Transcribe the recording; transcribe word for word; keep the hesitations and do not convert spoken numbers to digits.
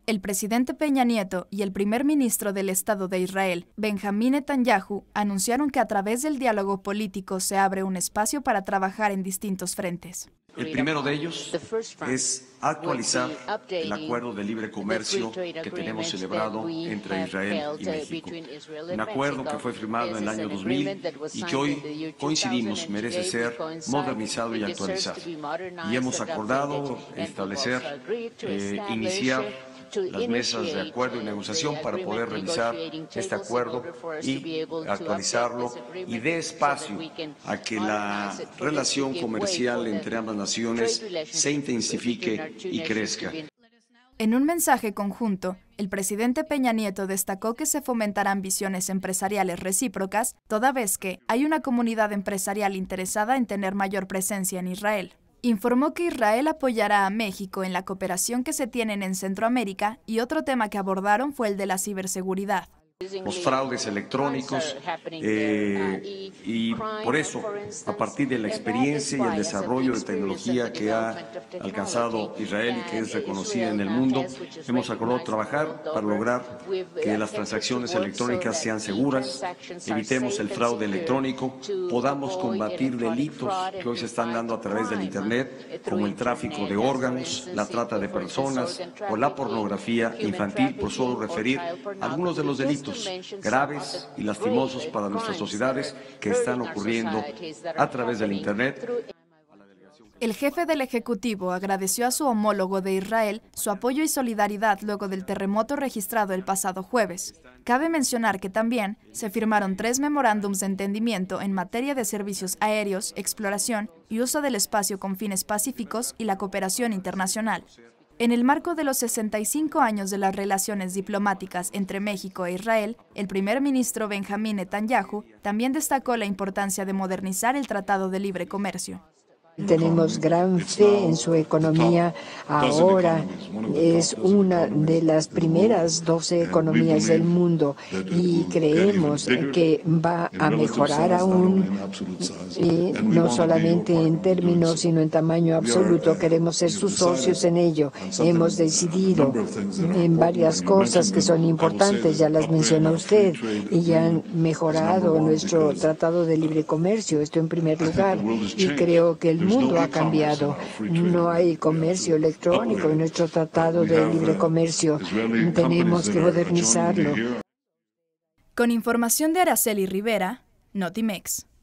El presidente Peña Nieto y el primer ministro del Estado de Israel, Benjamín Netanyahu, anunciaron que a través del diálogo político se abre un espacio para trabajar en distintos frentes. El primero de ellos es actualizar el acuerdo de libre comercio que tenemos celebrado entre Israel y México. Un acuerdo que fue firmado en el año dos mil y que hoy coincidimos merece ser modernizado y actualizado. Y hemos acordado establecer, eh, iniciar las mesas de acuerdo y negociación para poder revisar este acuerdo y actualizarlo y dé espacio a que la relación comercial entre ambas naciones se intensifique y crezca. En un mensaje conjunto, el presidente Peña Nieto destacó que se fomentarán visiones empresariales recíprocas, toda vez que hay una comunidad empresarial interesada en tener mayor presencia en Israel. Informó que Israel apoyará a México en la cooperación que se tienen en Centroamérica y otro tema que abordaron fue el de la ciberseguridad. Los fraudes electrónicos eh, y por eso, a partir de la experiencia y el desarrollo de tecnología que ha alcanzado Israel y que es reconocida en el mundo, hemos acordado trabajar para lograr que las transacciones electrónicas sean seguras, evitemos el fraude electrónico, podamos combatir delitos que hoy se están dando a través del Internet, como el tráfico de órganos, la trata de personas o la pornografía infantil, por solo referir algunos de los delitos graves y lastimosos para nuestras sociedades que están ocurriendo a través del Internet. El jefe del Ejecutivo agradeció a su homólogo de Israel su apoyo y solidaridad luego del terremoto registrado el pasado jueves. Cabe mencionar que también se firmaron tres memorándums de entendimiento en materia de servicios aéreos, exploración y uso del espacio con fines pacíficos y la cooperación internacional. En el marco de los sesenta y cinco años de las relaciones diplomáticas entre México e Israel, el primer ministro Benjamín Netanyahu también destacó la importancia de modernizar el Tratado de Libre Comercio. Tenemos gran fe en su economía. Ahora es una de las primeras doce economías del mundo y creemos que va a mejorar aún, y no solamente en términos, sino en tamaño absoluto. Queremos ser sus socios en ello. Hemos decidido en varias cosas que son importantes, ya las mencionó usted, y ya han mejorado nuestro Tratado de Libre Comercio. Esto en primer lugar, y creo que el El mundo ha cambiado. No hay comercio electrónico en nuestro Tratado de Libre Comercio. Tenemos que modernizarlo. Con información de Araceli Rivera, Notimex.